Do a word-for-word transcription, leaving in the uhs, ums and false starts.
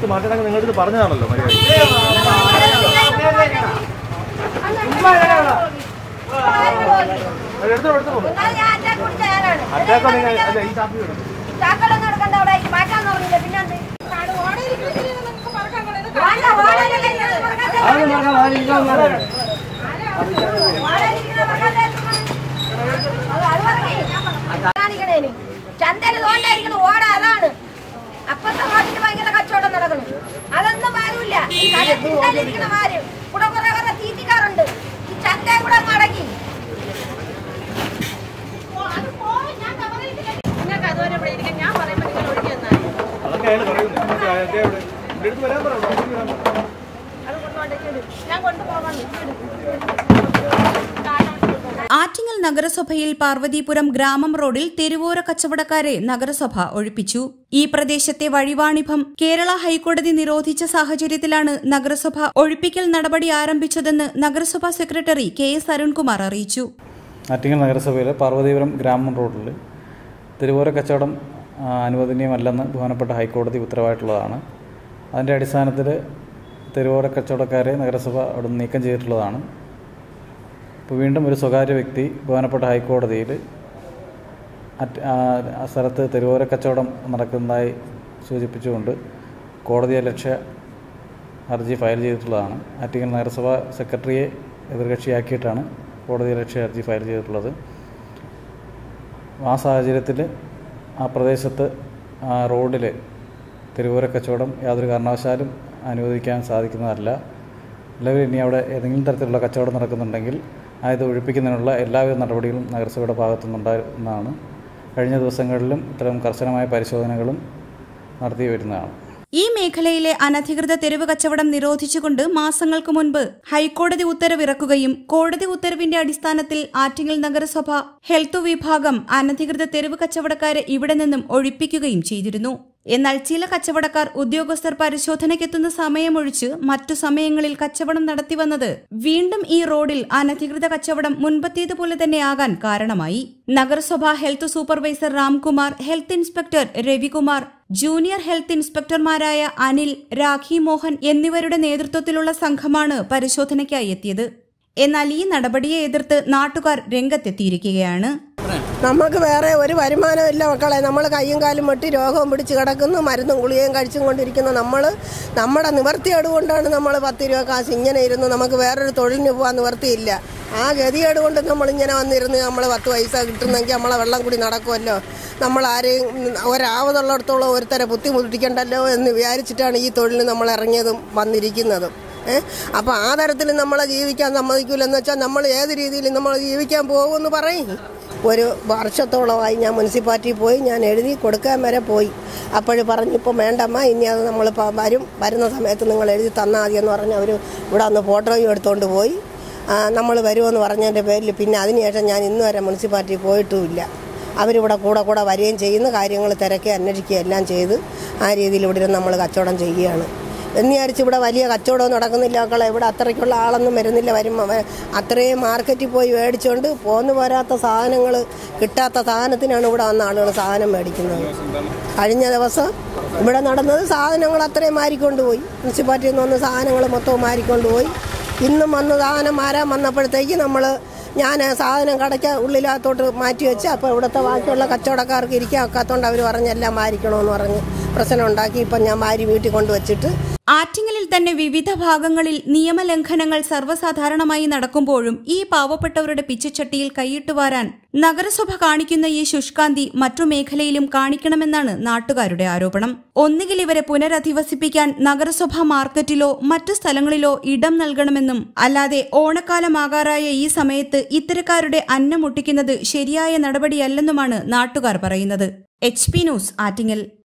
മാറ്റണമെങ്കിൽ നിങ്ങളുടെ അടുത്ത് പറഞ്ഞതാണല്ലോ മര്യാദ. ചന്തയിൽ തോണ്ടായിരിക്കണം ഓട അതാണ് അപ്പത്തെ വാട്ടിന് ഭയങ്കര കച്ചവടം നടക്കണം. അതൊന്നും ആരുമില്ല. ഇരിക്കുന്ന മാര് കൂടെ കുറെ കുറെ തീറ്റിക്കാറുണ്ട്. ഈ ചന്തയെ കൂടെ മടങ്ങി നിങ്ങൾക്ക് അതുവരെ ഇവിടെ ഇരിക്കാൻ ഞാൻ പറയുമ്പോൾ നിങ്ങൾ ഒഴുകി വന്നാൽ അത് കൊണ്ടുപോകേണ്ടത് ഞാൻ കൊണ്ടുപോകാൻ. ആറ്റിങ്ങൽ നഗരസഭയിൽ പാർവതീപുരം ഗ്രാമം റോഡിൽ തെരുവോര കച്ചവടക്കാരെ നഗരസഭ ഒഴിപ്പിച്ചു. ഈ പ്രദേശത്തെ വഴിവാണിഭം കേരള ഹൈക്കോടതി നിരോധിച്ച സാഹചര്യത്തിലാണ് നഗരസഭ ഒഴിപ്പിക്കൽ നടപടി ആരംഭിച്ചതെന്ന് നഗരസഭാ സെക്രട്ടറി കെ എസ് അരുൺകുമാർ അറിയിച്ചു. ആറ്റിങ്ങൽ നഗരസഭയിലെ പാർവതീപുരം ഗ്രാമം റോഡിൽ തെരുവോര കച്ചവടം അനുവദനീയമല്ലെന്ന് ബഹുമാനപ്പെട്ട ഹൈക്കോടതി ഉത്തരവായിട്ടുള്ളതാണ്. അതിൻ്റെ അടിസ്ഥാനത്തിൽ തെരുവോര കച്ചവടക്കാരെ നഗരസഭ അവിടെ നീക്കം ചെയ്തിട്ടുള്ളതാണ്. ഇപ്പോൾ വീണ്ടും ഒരു സ്വകാര്യ വ്യക്തി ബഹുമാനപ്പെട്ട ഹൈക്കോടതിയിൽ ആ സ്ഥലത്ത് തെരുവോര കച്ചവടം നടക്കുന്നതായി സൂചിപ്പിച്ചുകൊണ്ട് കോടതിയലക്ഷ്യ ഹർജി ഫയൽ ചെയ്തിട്ടുള്ളതാണ്. ആറ്റിങ്ങൽ നഗരസഭ സെക്രട്ടറിയെ എതിർകക്ഷിയാക്കിയിട്ടാണ് കോടതിയലക്ഷ്യ ഹർജി ഫയൽ ചെയ്തിട്ടുള്ളത്. ആ സാഹചര്യത്തിൽ ആ പ്രദേശത്ത് ആ റോഡിൽ തെരുവോര കച്ചവടം യാതൊരു കാരണവശാലും അനുവദിക്കാൻ സാധിക്കുന്നതല്ല. നിലവിൽ ഇനി അവിടെ ഏതെങ്കിലും തരത്തിലുള്ള കച്ചവടം നടക്കുന്നുണ്ടെങ്കിൽ അത് ഒഴിപ്പിക്കുന്നതിനുള്ള എല്ലാവിധ നടപടികളും നഗരസഭയുടെ ഭാഗത്തുനിന്നുണ്ടായിരുന്നതാണ്. കഴിഞ്ഞ ദിവസങ്ങളിലും ഇത്തരം കർശനമായ പരിശോധനകളും നടത്തി വരുന്നതാണ്. ഈ മേഖലയിലെ അനധികൃത തെരുവ് കച്ചവടം നിരോധിച്ചുകൊണ്ട് മാസങ്ങൾക്ക് മുൻപ് ഹൈക്കോടതി ഉത്തരവിറക്കുകയും കോടതി ഉത്തരവിന്റെ അടിസ്ഥാനത്തിൽ ആറ്റിങ്ങൽ നഗരസഭ ഹെൽത്ത് വിഭാഗം അനധികൃത തെരുവ് കച്ചവടക്കാരെ ഇവിടെ നിന്നും ഒഴിപ്പിക്കുകയും ചെയ്തിരുന്നു. എന്നാൽ ചില കച്ചവടക്കാർ ഉദ്യോഗസ്ഥർ പരിശോധനയ്ക്കെത്തുന്ന സമയമൊഴിച്ച് മറ്റു സമയങ്ങളിൽ കച്ചവടം നടത്തിവന്നത് വീണ്ടും ഈ റോഡിൽ അനധികൃത കച്ചവടം മുൻപത്തേതുപോലെ തന്നെയാകാൻ കാരണമായി. നഗരസഭ health supervisor Ramkumar, health inspector Ravikumar, junior health ഇൻസ്പെക്ടർമാരായ അനിൽ, രാഖി മോഹൻ എന്നിവരുടെ നേതൃത്വത്തിലുള്ള സംഘമാണ് പരിശോധനയ്ക്കായി എത്തിയത്. എന്നാൽ ഈ നടപടിയെ എതിർത്ത് നാട്ടുകാർ രംഗത്തെത്തിയിരിക്കുകയാണ്. നമുക്ക് വേറെ ഒരു വരുമാനമില്ല മക്കളെ. നമ്മൾ കയ്യും കാലും വെട്ടി രോഗവും പിടിച്ച് കിടക്കുന്നു, മരുന്നും ഗുളികയും കഴിച്ചും കൊണ്ടിരിക്കുന്നു. നമ്മൾ നമ്മുടെ നിവർത്തിയേട് കൊണ്ടാണ് നമ്മൾ പത്ത് രൂപ കാശ് ഇങ്ങനെ ഇരുന്ന് നമുക്ക് വേറൊരു തൊഴിലിന് പോകാൻ നിവർത്തിയില്ല. ആ ഗതികേട് കൊണ്ട് നമ്മളിങ്ങനെ വന്നിരുന്ന് നമ്മൾ പത്ത് പൈസ കിട്ടുന്നെങ്കിൽ നമ്മളെ വെള്ളം കൂടി നടക്കുമല്ലോ. നമ്മൾ ആരെയും ഒരാവതുള്ളിടത്തോളം ഒരുത്തരെ ബുദ്ധിമുട്ടിക്കണ്ടല്ലോ എന്ന് വിചാരിച്ചിട്ടാണ് ഈ തൊഴിലിന് നമ്മൾ ഇറങ്ങിയതും വന്നിരിക്കുന്നതും. ഏഹ് അപ്പോൾ ആ തരത്തിൽ നമ്മളെ ജീവിക്കാൻ സമ്മതിക്കില്ലെന്ന് വെച്ചാൽ നമ്മൾ ഏത് രീതിയിൽ നമ്മൾ ജീവിക്കാൻ പോകുമെന്ന് പറയും. ഒരു വർഷത്തോളമായി ഞാൻ മുനിസിപ്പാലിറ്റിയിൽ പോയി, ഞാൻ എഴുതി കൊടുക്കാൻ വരെ പോയി. അപ്പോഴും പറഞ്ഞിപ്പോൾ വേണ്ടമ്മ, ഇനി അത് നമ്മൾ വരും വരുന്ന സമയത്ത് നിങ്ങൾ എഴുതി തന്നാൽ മതിയെന്ന് പറഞ്ഞ് അവർ ഇവിടെ വന്ന് ഫോട്ടോയും എടുത്തുകൊണ്ട് പോയി. നമ്മൾ വരുമെന്ന് പറഞ്ഞതിൻ്റെ പേരിൽ പിന്നെ അതിനുശേഷം ഞാൻ ഇന്ന് വരെ മുനിസിപ്പാലിറ്റിയിൽ പോയിട്ടുമില്ല. അവരിവിടെ കൂടെ കൂടെ വരികയും ചെയ്യുന്ന കാര്യങ്ങൾ തിരക്കി അന്വേഷിക്കുകയും എല്ലാം ചെയ്ത് ആ രീതിയിൽ ഇവിടെ ഇരുന്ന് നമ്മൾ കച്ചവടം ചെയ്യുകയാണ്. എന്ന് വിചാരിച്ച് ഇവിടെ വലിയ കച്ചവടവും നടക്കുന്നില്ല മക്കളെ. ഇവിടെ അത്രയ്ക്കുള്ള ആളൊന്നും വരുന്നില്ല. വരുമ്പോൾ അത്രയും മാർക്കറ്റിൽ പോയി മേടിച്ചുകൊണ്ട് പോന്നു പോരാത്ത സാധനങ്ങൾ, കിട്ടാത്ത സാധനത്തിനാണ് ഇവിടെ വന്ന ആളുകൾ സാധനം മേടിക്കുന്നത്. കഴിഞ്ഞ ദിവസം ഇവിടെ നടന്നത് സാധനങ്ങൾ അത്രയും മാറിക്കൊണ്ടുപോയി. മുനിസിപ്പാലിറ്റിയിൽ നിന്ന് വന്ന സാധനങ്ങൾ മൊത്തവും മാറിക്കൊണ്ടുപോയി. ഇന്നും വന്ന് സാധനം മാറാൻ വന്നപ്പോഴത്തേക്ക് നമ്മൾ ഞാൻ സാധനം കടയ്ക്ക് ഉള്ളിലകത്തോട്ട് മാറ്റി വെച്ച് അപ്പോൾ ഇവിടുത്തെ ബാക്കിയുള്ള കച്ചവടക്കാർക്ക് ഇരിക്കാൻ ഒക്കാത്തതുകൊണ്ട് അവർ പറഞ്ഞ് എല്ലാം മാറിക്കണമെന്ന് പറഞ്ഞ് പ്രശ്നം ഉണ്ടാക്കി. ഇപ്പം ഞാൻ മാരി വീട്ടിൽ കൊണ്ടുവച്ചിട്ട് ആറ്റിങ്ങലിൽ തന്നെ വിവിധ ഭാഗങ്ങളിൽ നിയമലംഘനങ്ങൾ സർവ്വസാധാരണമായി നടക്കുമ്പോഴും ഈ പാവപ്പെട്ടവരുടെ പിച്ചച്ചട്ടിയിൽ കൈയിട്ടുവാരാൻ നഗരസഭ കാണിക്കുന്ന ഈ ശുഷ്കാന്തി മറ്റു മേഖലയിലും കാണിക്കണമെന്നാണ് നാട്ടുകാരുടെ ആരോപണം. ഒന്നുകിൽ ഇവരെ പുനരധിവസിപ്പിക്കാൻ നഗരസഭ മാർക്കറ്റിലോ മറ്റു സ്ഥലങ്ങളിലോ ഇടം നൽകണമെന്നും അല്ലാതെ ഓണക്കാലമാകാറായ ഈ സമയത്ത് ഇത്തരക്കാരുടെ അന്നം മുട്ടിക്കുന്നത് ശരിയായ നടപടിയല്ലെന്നുമാണ് നാട്ടുകാർ പറയുന്നത്. H P news, Attingal.